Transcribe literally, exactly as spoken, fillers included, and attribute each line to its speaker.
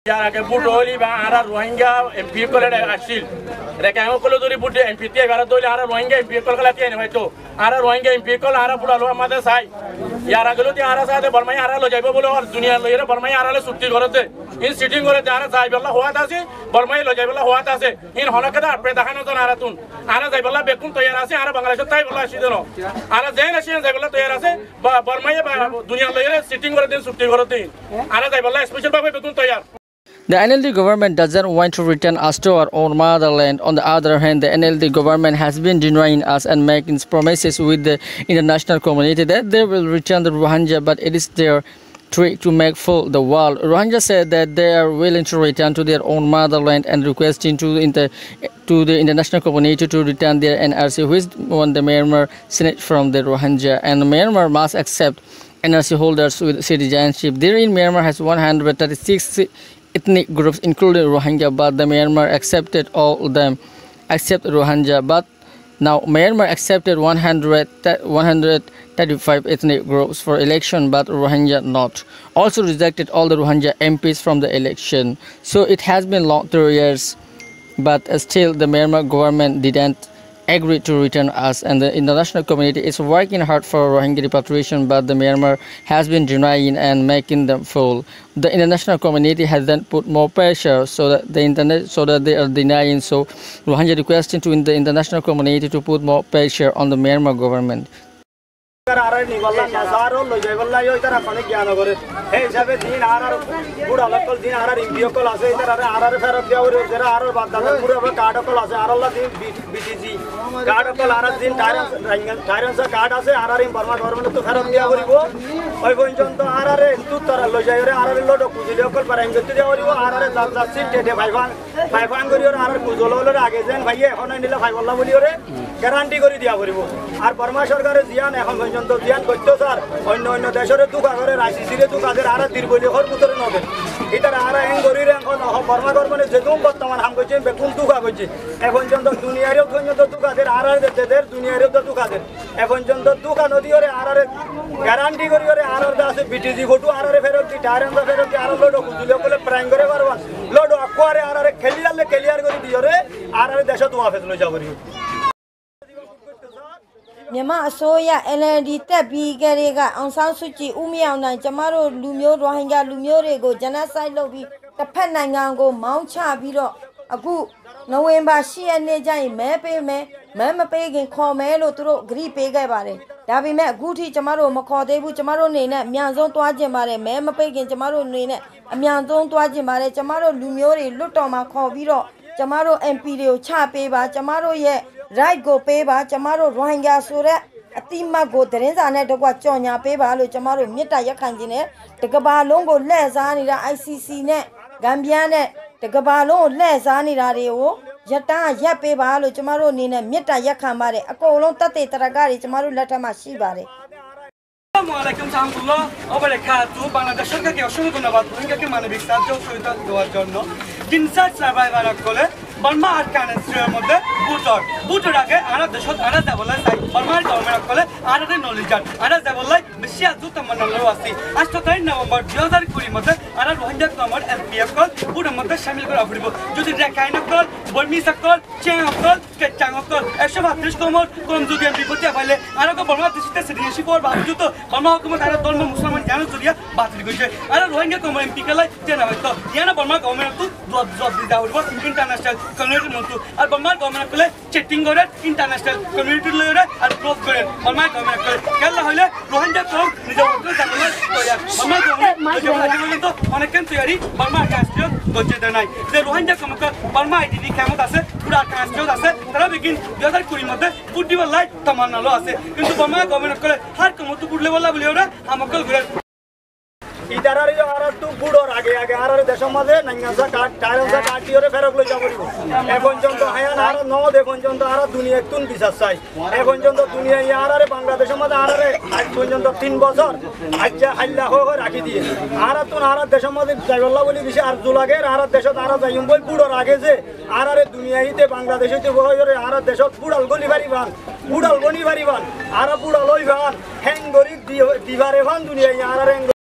Speaker 1: Yarake Budoli, Ara Rohingya, and people at Ashil. Rekanokolo Buddha and Piti, Varadoli, Ara Rohingya, and people at Yeneto. Ara Rohingya and people, Ara Pula, mother side. Yaragaluti Arasa, the Burmayara, Lojabolo, Dunia Loya, Burmayara, Suti Gorote. In sitting on the Ara Saibala, Huatasi, Burmay Lojabala, Huatase, in Honakada, Predahana Aratun, Ara Zabala Bekun to Yarasi, Ara Bangladesh, Taibala Shidano. Ara Zenasian Zabala to Yarase, Burmaya, Dunia Loya, sitting on the Suti Gorote. Ara Zabala, special Bekun to Yar.
Speaker 2: The N L D government doesn't want to return us to our own motherland. On the other hand, the N L D government has been denying us and making promises with the international community that they will return the Rohingya, but it is their trick to make fool the world. Rohingya said that they are willing to return to their own motherland and requesting to, inter to the international community to return their N R C, which won the Myanmar snatched from the Rohingya, and Myanmar must accept N R C holders with citizenship. Therein, Myanmar has one hundred thirty-six ethnic groups including Rohingya, but the Myanmar accepted all of them except Rohingya. But now Myanmar accepted one hundred thirty-five ethnic groups for election, but Rohingya not. Also rejected all the Rohingya M Ps from the election. So it has been long three years, but still the Myanmar government didn't agree to return us, and the international community is working hard for Rohingya repatriation, but the Myanmar has been denying and making them fool. The international community has then put more pressure so that the internet so that they are denying. So Rohingya requesting to the international community to put more pressure on the Myanmar government.
Speaker 3: Ara Nivala Nazaro, Lojavala, Yotara, Panikiano, Hey, Sabetin, Ara, Buddha, local din, Ara, Impioco, Ara, Ferrapia, there are about the Pura, Cardocola, Ara, B T G, Cardocola, Ara, Tyrants, Tyrants, Cardas, Ara in Burma, government to Ferrapia, I went to Ara, Tutor, Lojara, Ara, Lodo, Kuzilocal, Parango, Ara, that's it, five hundred Ara, Kuzolo, Again, Vaya, Honandilla, Five Guarantee Goridia, our Burma Shorgar is Yan. Zian Kochosar, on no Dasher to cover Rasisi to cover Ara Tirbo or Mutter. Either Ara and Gorilla on Burma government is the Zoom, but someone Hamgochi, Bekun to Gagochi. Evanjon the Dunia of Tonyo to gather Ara, the Dead, Dunia of the Tugather. Evanjon the Tukanodi or Ara Guarantee or Ara das B T G go to Ara Ferro, the Tyrant of the Ara Lodo, Local Prango, one. Lodo Aquare Ara Kelia, Kelia Gori, Ara Dasha to Office Lojavari.
Speaker 4: Myanmar Soya N L D Tabi Garega on San Suchi Umiana Jamaro Lumio Rohingya Lumio genocide lobby the Penangango Mount Chabiro Agu November she and Nejai Mepe me Mama Pagan call Melo to Gri Pegabare. Dabi met Guti Jamaro Macadebu Jamaro Nina Mianzon to Ajamare Mama Pagan Jamaro Nina Mianzon to Ajamare Jamaro Lumiore Lutoma Coviro Jamaro Empirio Chapeba Jamaro ye Right go peba, Chamaro, Rohingya Sura, Atima go, Teresa, and Toguachonia, Peba, Chamaro, Mita Yakanjine, the Gabalongo, Les Anida, I C C net, Gambiane, the Gabalon, Les Anida, Jata, Yapeba, Chamaro, Nina, Mita Yakamare, a colon tate Taragari, Chamaro, Latama Shibare.
Speaker 5: Assalamualaikum warahmatullahi wabarakatuh. Bangladesh ka ke অসংখ্য ধন্যবাদ রোহিঙ্গাকে মানবিক সাহায্য সহায়তা দেওয়ার জন্য inside survivor করে বর্মা আফগানিস্তানের মধ্যে বুটর বুটর আগে আরা দেশত আরা দেবলাই চাই বর্মার গভর্নমেন্ট করে আরাতে নলিজার আরা দেবলাই বেশি আজু তমন্নালো আছে আঠাশ নভেম্বর দুই হাজার কুড়ি মধ্যে আরা রোহিঙ্গা কমর এসপিএফ কল বুটর মধ্যে শামিল করা হইব যদি রাখাইন কল বর্মি সকল চেং কল কেচাং কল একশো বত্রিশ কমর কোন যদি বিপত্তি পাইলে আরা কো বর্মা দেশতে সিটিজেনশিপ আর বাজুত Burma hukumat ada dolma Musliman jana zuriya batil goise. Ada Rohingya community M P kalai jana hoito. Yana Burma government tu job job dida hoibo international community montu. Ar Burma government kole chatting gore international community lore ar close gore. Burma government kole kella hoile Rohingya kom nijo hoto jabole toya. Burma government nijo hoto to onekken toyari Burma constitution goje denai. Je Rohingya community Burma I D D kemot ase pura constitution ase tara begin দুই হাজার কুড়ি মধ্যে পুটি বলাই তামান্নালো আছে কিন্তু Burma government kole har komotu pudle বলা বলি ওরা আমকল ঘুরে ইদারারি আরা তো বুড়োর আগে আগে আরারে দেশের মধ্যে নাঙ্গাসা কাট টাইলসা কাটি ওরে ফেরকলো যাবরিব এখন পর্যন্ত হায়ান আর ন দে পর্যন্ত আরা দুনিয়া একটুন বিশ্বাস চাই এখন পর্যন্ত দুনিয়া আরারে বাংলাদেশের মধ্যে আরারে আজ পর্যন্ত তিন বছর আজ্জা হাল্লা হয়ে রাখি দিয়ে আরা তো আরা দেশের মধ্যে যাইবল্লা বলি বেশি আর জু লাগে আরা দেশত আরা যাইম বল বুড়োর আগে যে আরারে দুনিয়াইতে বাংলাদেশেতে বহরে আরা দেশত বুড়াল গলি পারিবান বুড়াল গনি পারিবান আরা বুড়াল হইবান হ্যাং গরি দিবারে ভান দুনিয়া আরারে